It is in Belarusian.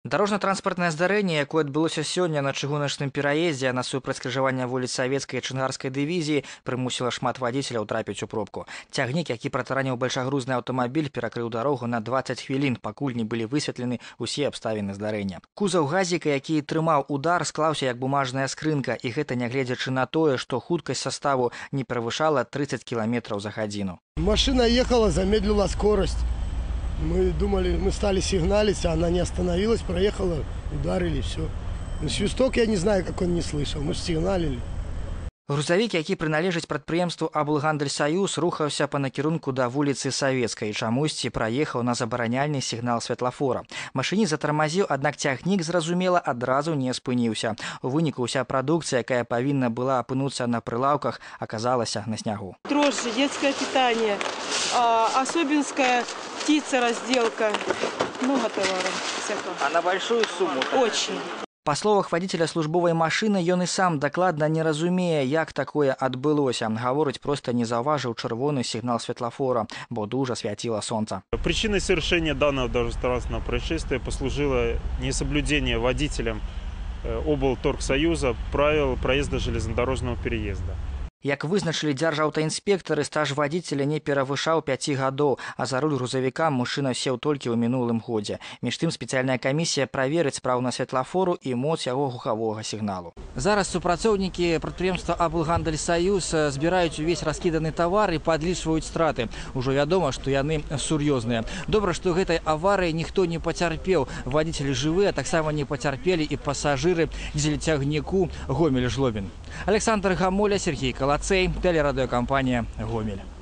Дорожно-транспортное здарэнне, якое адбылося сёння на чыгуначным пераездзе насупраць скрыжавання вуліц савецкай і чынгарскай дывізіі, прымусіла шмат вадзіцеляў трапіць у пробку. Цягнік, які пратараніў бальшагрузны аўтамабіль, перакрыў дарогу на 20 хвілін, пакуль не былі высветлены ўсе абставіны здарэння. Кузаў газіка, які трымаў удар, склаўся як бумажная скрынка, і гэта нягледзячы на тое, што хуткасць составу не перавышала 30 км за гадзіну. Машина ехала, замедлила скорость. Мы думали, мы стали сигналить, а она не остановилась, проехала, ударили, все. Свисток я не знаю, как он не слышал, мы же сигналили. Грузавік, які прыналежыць прадпрыемству «Аблгандельсаюз», рухаўся па накірунку да вуліцы Савецкай і чамусьці праехаў на забараняльны сігнал святлафора. Машыніст затармазіў, аднак цягнік, зразумела, адразу не спыніўся. У выніку ўся прадукцыя, якая павінна была апынуцца на прылаўках, аказалася на снягу. Дрожжи, детское питание, особенская птица, разделка, много товаров всякого. А на большую сумму? Очень. Па словах вадзіцеля службовай машыны, ён і сам дакладна не разумее, як такое адбылося. Гаворыць, проста не заўважыў чырвоны сігнал светлафора, бо дужа свяціла сонца. Причиной совершения данного дорожно-транспортного происшествия послужило несоблюдение водителем облторгсоюза правил проезда железнодорожного переезда. Як вызначылі дзяржаўтаінспектары, стаж вадзіцеля не перавышаў 5 гадоў, а за руль грузавіка мужчына сеў толькі ў мінулым годзе. Між тым спецыяльная камісія праверыць спраўна святлафору і моц яго гукавога сігналу. Зараз супрацоўнікі прадпрыемства «Аблгандельсаюз» збіраюць увесь раскіданы тавар і падлічваюць страты. Ужо вядома, што яны сур'ёзныя. Добра, што гэтай аварыі ніхто не пацярпеў. Вадзіцелі жывыя, таксама не пацярпелі і пасажыры дызель-цягніку «Гомель-Жлобін». Александр Гамоля, Сергей Колоцей, телерадиокомпания «Гомель».